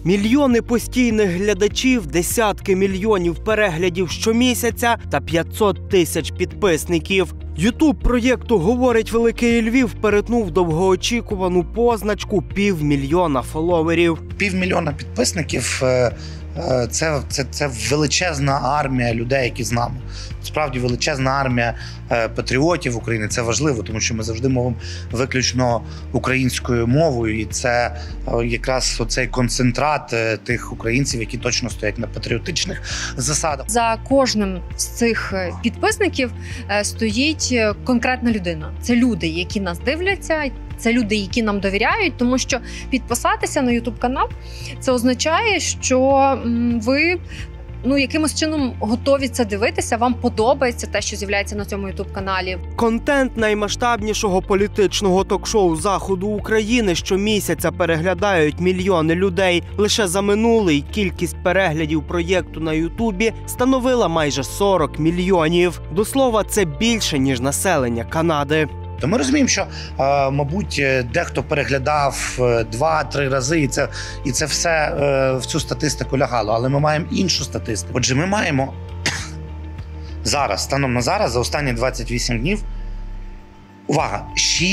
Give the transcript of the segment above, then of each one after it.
Мільйони постійних глядачів, десятки мільйонів переглядів щомісяця та 500 тисяч підписників. Ютуб проєкту «Говорить Великий Львів» перетнув довгоочікувану позначку – 500 000 фоловерів. 500 000 підписників – це величезна армія людей, які з нами. Справді величезна армія патріотів України. Це важливо, тому що ми завжди мовимо виключно українською мовою. І це якраз оцей концентрат тих українців, які точно стоять на патріотичних засадах. За кожним з цих підписників стоїть конкретна людина. Це люди, які нас дивляться, це люди, які нам довіряють, тому що підписатися на YouTube-канал – це означає, що ви якимось чином готові це дивитися, вам подобається те, що з'являється на цьому YouTube-каналі. Контент наймасштабнішого політичного ток-шоу Заходу України щомісяця переглядають мільйони людей. Лише за минулий кількість переглядів проєкту на Ютубі становила майже 40 мільйонів. До слова, це більше, ніж населення Канади. То ми розуміємо, що, мабуть, дехто переглядав 2-3 рази, і це все в цю статистику лягало. Але ми маємо іншу статистику. Отже, ми маємо зараз, станом на зараз, за останні 28 днів, увага,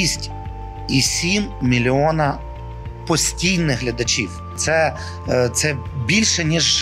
6,7 мільйона постійних глядачів. Це більше, ніж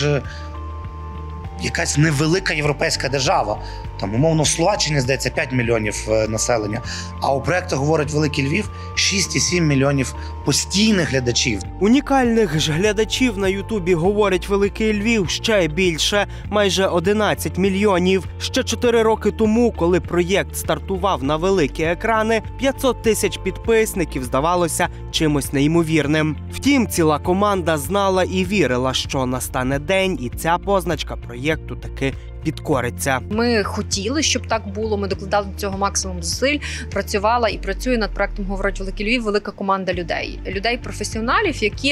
якась невелика європейська держава. Там, умовно, в Словаччині, здається, 5 мільйонів населення. А у проєкту «Говорить Великий Львів» 6,7 мільйонів постійних глядачів. Унікальних ж глядачів на Ютубі «Говорить Великий Львів» ще більше – майже 11 мільйонів. Ще 4 роки тому, коли проєкт стартував на великі екрани, 500 тисяч підписників здавалося чимось неймовірним. Втім, ціла команда знала і вірила, що настане день, і ця позначка проєкту таки підкориться. Ми хотіли, щоб так було, ми докладали до цього максимум зусиль, працювала і працює над проектом «Говорить Великий Львів» велика команда людей. Людей-професіоналів, які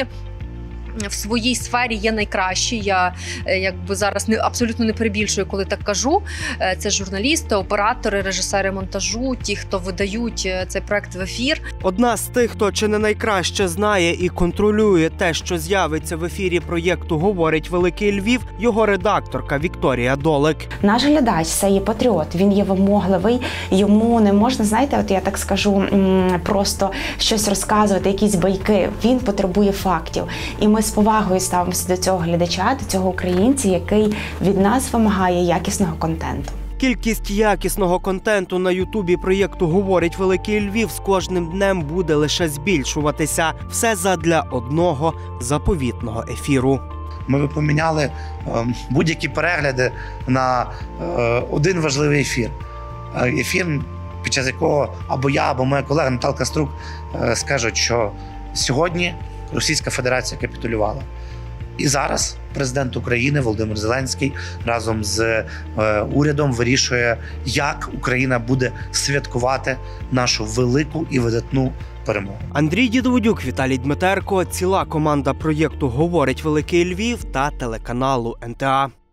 в своїй сфері є найкращі. Я зараз абсолютно не перебільшую, коли так кажу. Це журналісти, оператори, режисери монтажу, ті, хто видають цей проект в ефір. Одна з тих, хто чи не найкраще знає і контролює те, що з'явиться в ефірі проєкту «Говорить Великий Львів», його редакторка Вікторія Долик. Наш глядач – це є патріот, він є вимогливий, йому не можна, знаєте, от я так скажу, просто щось розказувати, якісь байки. Він потребує фактів. І ми з повагою ставимося до цього глядача, до цього українця, який від нас вимагає якісного контенту. Кількість якісного контенту на Ютубі проєкту «Говорить Великий Львів» з кожним днем буде лише збільшуватися. Все задля одного заповітного ефіру. Ми поміняли будь-які перегляди на один важливий ефір. Ефір, під час якого або я, або моя колега Наталка Струк скажуть, що сьогодні Російська Федерація капітулювала. І зараз президент України Володимир Зеленський разом з урядом вирішує, як Україна буде святкувати нашу велику і видатну перемогу. Андрій Дідоводюк, Віталій Дмитерко, ціла команда проєкту «Говорить Великий Львів» та телеканалу НТА.